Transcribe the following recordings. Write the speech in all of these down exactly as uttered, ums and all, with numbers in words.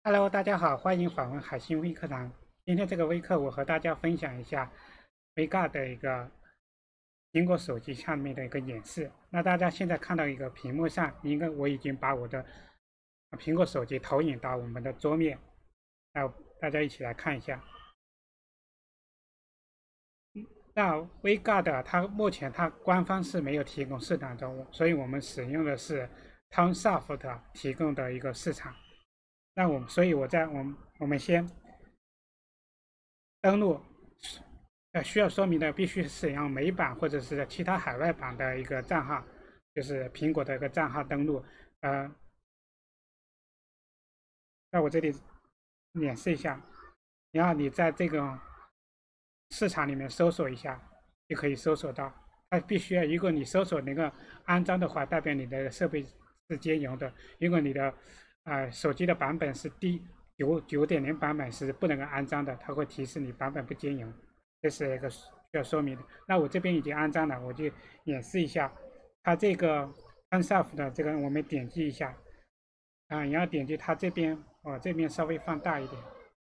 Hello，大家好，欢迎访问海星微课堂。今天这个微课，我和大家分享一下 WeGuard 的一个苹果手机上面的一个演示。那大家现在看到一个屏幕上，应该我已经把我的苹果手机投影到我们的桌面，那大家一起来看一下。那 WeGuard 它目前它官方是没有提供市场的，所以我们使用的是 Townssoft 提供的一个市场。那我们，所以我在我们我们先登录，呃，需要说明的必须使用美版或者是其他海外版的一个账号，就是苹果的一个账号登录。呃，在我这里演示一下，然后你在这个市场里面搜索一下，就可以搜索到。它必须要，如果你搜索那个安装的话，代表你的设备是兼容的；如果你的呃手机的版本是低九九点零版本是不能够安装的，它会提示你版本不兼容，这是一个需要说明的。那我这边已经安装了，我就演示一下。它这个 Townssoft 的这个，我们点击一下，啊，然后点击它这边，我这边稍微放大一点。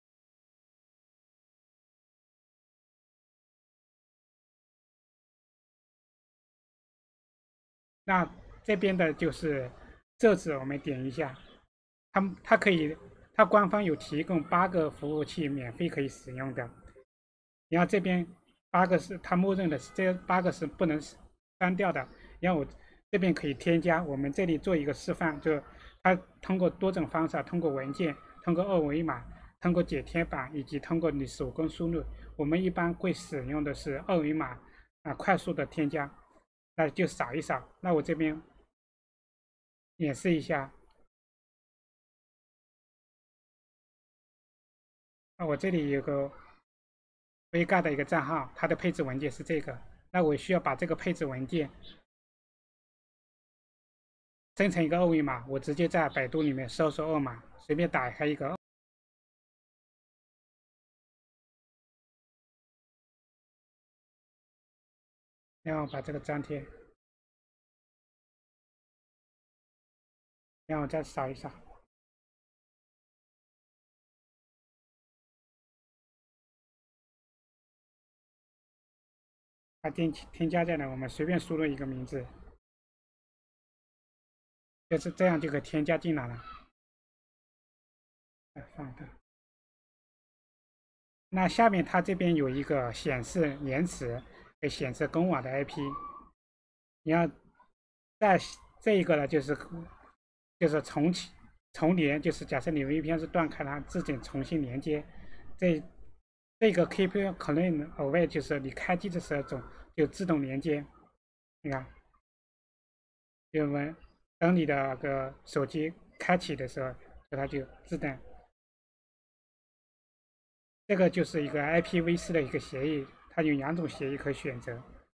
那这边的就是设置，我们点一下，它它可以，它官方有提供八个服务器免费可以使用的，然后这边八个是它默认的，这八个是不能删掉的。然后我这边可以添加，我们这里做一个示范，就它通过多种方式，通过文件、通过二维码、通过剪贴板以及通过你手工输入，我们一般会使用的是二维码啊，快速的添加。那就扫一扫。那我这边演示一下。那我这里有个 WeGuard 的一个账号，它的配置文件是这个。那我需要把这个配置文件生成一个二维码，我直接在百度里面搜索二码，随便打开一个，然后把这个粘贴，然后再扫一扫。把添添加进来，我们随便输入一个名字，就是这样就可以添加进来了。放大。那下面它这边有一个显示延迟，可以显示公网的 I P。然后在这一个呢，就是就是重启重连，就是假设你 V P N 是断开它，自己重新连接。这这个 Keep Clean Away 就是你开机的时候总就自动连接。你看，就我们等你的个手机开启的时候，它就自动。这个就是一个 I P v 四的一个协议，它有两种协议可以选择。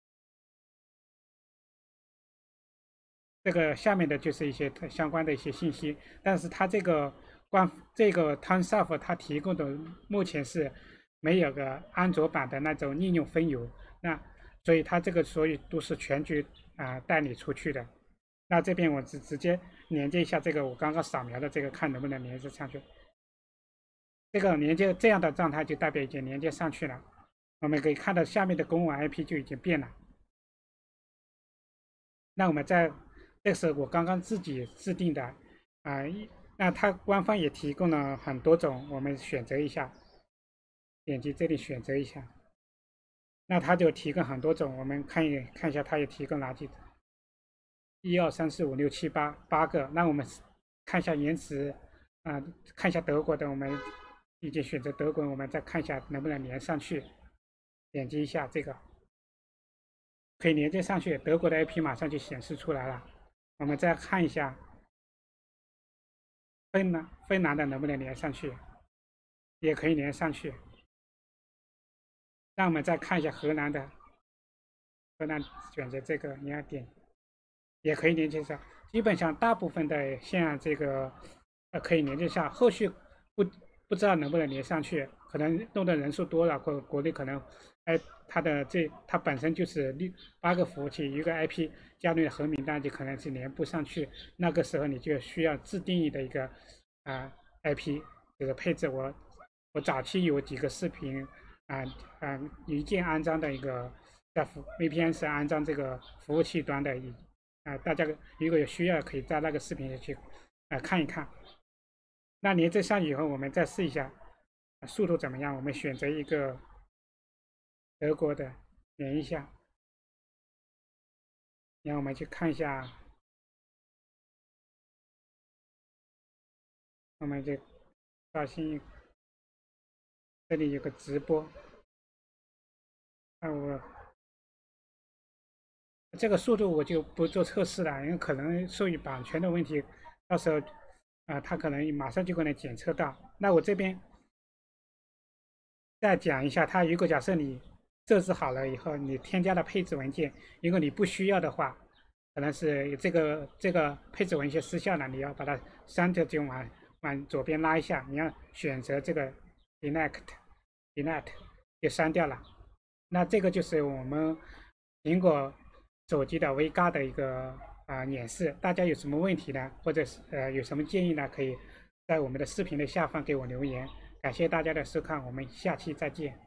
这个下面的就是一些相关的一些信息，但是它这个官这个 Townssoft 它提供的目前是没有个安卓版的那种应用分流，那所以它这个所以都是全局啊、呃、代理出去的。那这边我直直接连接一下这个我刚刚扫描的这个，看能不能连接上去。这个连接这样的状态就代表已经连接上去了。我们可以看到下面的公网 I P 就已经变了。那我们在这是我刚刚自己制定的啊、呃，那它官方也提供了很多种，我们选择一下，点击这里选择一下，那它就提供很多种，我们看一看一下，它也提供哪几种，一二三四五六七八八个，那我们看一下延迟啊、呃，看一下德国的，我们已经选择德国，我们再看一下能不能连上去，点击一下这个。可以连接上去，德国的 I P 马上就显示出来了。我们再看一下芬兰芬兰的能不能连上去，也可以连上去。那我们再看一下荷兰的，荷兰选择这个，你要点，也可以连接上。基本上大部分的像这个呃可以连接上，后续不不知道能不能连上去，可能弄的人数多了，或国内可能哎它的这它本身就是六八个服务器一个 I P 加入核名单，就可能是连不上去。那个时候你就需要自定义的一个啊、呃、I P 这个配置我我早期有几个视频啊啊一键安装的一个在 V P N 上安装这个服务器端的一啊，大家如果有需要可以在那个视频去啊看一看。那连接上以后，我们再试一下速度怎么样？我们选择一个德国的连一下，然后我们去看一下，我们就刷新，这里有个直播，那我这个速度我就不做测试了，因为可能受于版权的问题，到时候啊，它可能马上就可能检测到。那我这边再讲一下，它如果假设你设置好了以后，你添加了配置文件，如果你不需要的话，可能是这个这个配置文件失效了，你要把它删掉，就往往左边拉一下，你要选择这个 delete delete 就删掉了。那这个就是我们苹果手机的 V 嘎的一个啊演示。大家有什么问题呢？或者是呃有什么建议呢？可以在我们的视频的下方给我留言。感谢大家的收看，我们下期再见。